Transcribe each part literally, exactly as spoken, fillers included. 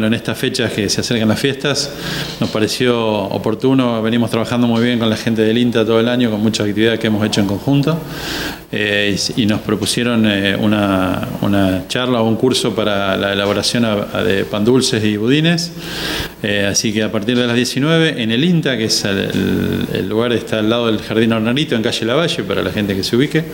bueno, en estas fechas que se acercan las fiestas, nos pareció oportuno. Venimos trabajando muy bien con la gente del INTA todo el año, con muchas actividades que hemos hecho en conjunto, eh, y, y nos propusieron eh, una, una charla o un curso para la elaboración a, a de pan dulces y budines. Eh, así que a partir de las diecinueve, en el INTA, que es el, el, el lugar está al lado del Jardín Hornarito, en calle Lavalle, para la gente que se ubique,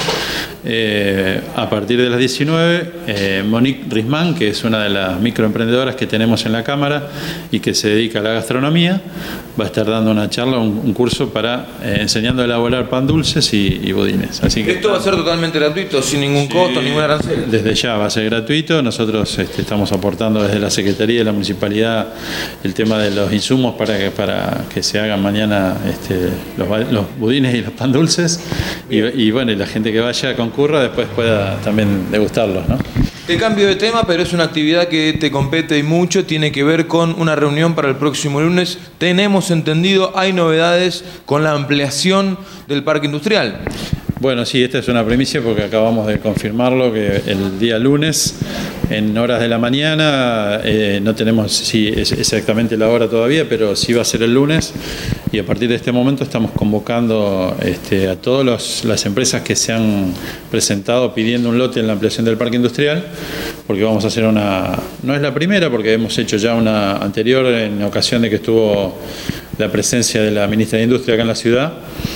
eh, a partir de las diecinueve, eh, Monique Risman, que es una de las microemprendedoras que tenemos en la Cámara y que se dedica a la gastronomía, va a estar dando una charla, un, un curso para eh, enseñando a elaborar pan dulces y, y budines. Así que esto va a ser totalmente gratuito, sin ningún sí, costo, ningún arancel. Desde ya va a ser gratuito. Nosotros este, estamos aportando desde la Secretaría de la Municipalidad el tema de los insumos para que, para que se hagan mañana este, los, los budines y los pan dulces. Y, y bueno, y la gente que vaya concurra después pueda también degustarlos, ¿no? Te cambio de tema, pero es una actividad que te compete y mucho, tiene que ver con una reunión para el próximo lunes. Tenemos entendido, hay novedades con la ampliación del parque industrial. Bueno, sí, esta es una primicia porque acabamos de confirmarlo, que el día lunes, en horas de la mañana, eh, no tenemos sí, exactamente la hora todavía, pero sí va a ser el lunes, y a partir de este momento estamos convocando este, a todas las empresas que se han presentado pidiendo un lote en la ampliación del parque industrial, porque vamos a hacer una, no es la primera, porque hemos hecho ya una anterior en ocasión de que estuvo la presencia de la ministra de Industria acá en la ciudad,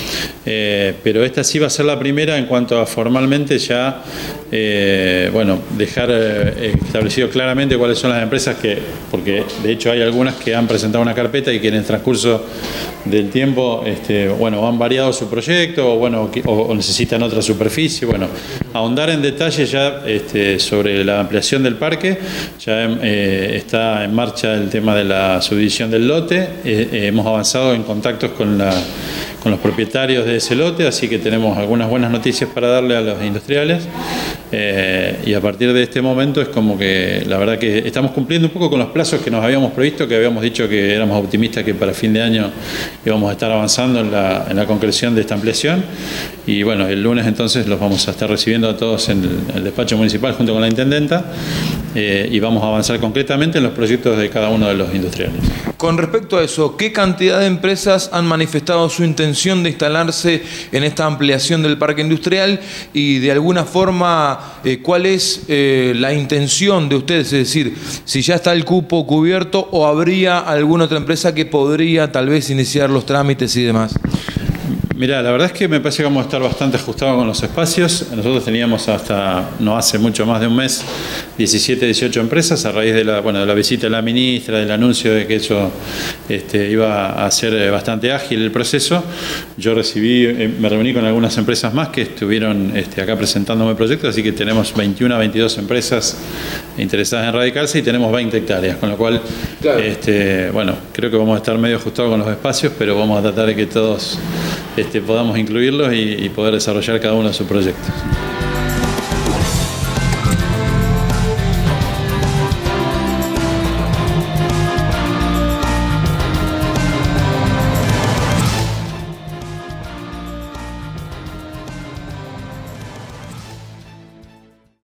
eh, pero esta sí va a ser la primera en cuanto a formalmente ya, eh, bueno, dejar eh, establecido claramente cuáles son las empresas que, porque de hecho hay algunas que han presentado una carpeta y que en el transcurso del tiempo, este, bueno, han variado su proyecto o, bueno, o, o necesitan otra superficie. Bueno, ahondar en detalle ya este, sobre la ampliación del parque. Ya eh, está en marcha el tema de la subdivisión del lote. Eh, eh, hemos avanzado en contactos con, la, con los propietarios de ese lote, así que tenemos algunas buenas noticias para darle a los industriales. Eh, y a partir de este momento es como que la verdad que estamos cumpliendo un poco con los plazos que nos habíamos previsto, que habíamos dicho que éramos optimistas que para fin de año íbamos a estar avanzando en la, en la concreción de esta ampliación. Y bueno, el lunes entonces los vamos a estar recibiendo a todos en el, en el despacho municipal junto con la intendenta, eh, y vamos a avanzar concretamente en los proyectos de cada uno de los industriales. Con respecto a eso, ¿qué cantidad de empresas han manifestado su intención de instalarse en esta ampliación del parque industrial? Y de alguna forma, eh, ¿cuál es eh, la intención de ustedes? Es decir, si ya está el cupo cubierto o habría alguna otra empresa que podría tal vez iniciar los trámites y demás. Mirá, la verdad es que me parece que vamos a estar bastante ajustados con los espacios. Nosotros teníamos hasta no hace mucho más de un mes diecisiete, dieciocho empresas a raíz de la, bueno, de la visita de la ministra, del anuncio de que eso este, iba a ser bastante ágil el proceso. Yo recibí, me reuní con algunas empresas más que estuvieron este, acá presentándome proyectos, así que tenemos veintiuna, veintidós empresas interesadas en radicarse y tenemos veinte hectáreas, con lo cual, claro. este, bueno, creo que vamos a estar medio ajustados con los espacios, pero vamos a tratar de que todos este, podamos incluirlos y, y poder desarrollar cada uno de sus proyectos.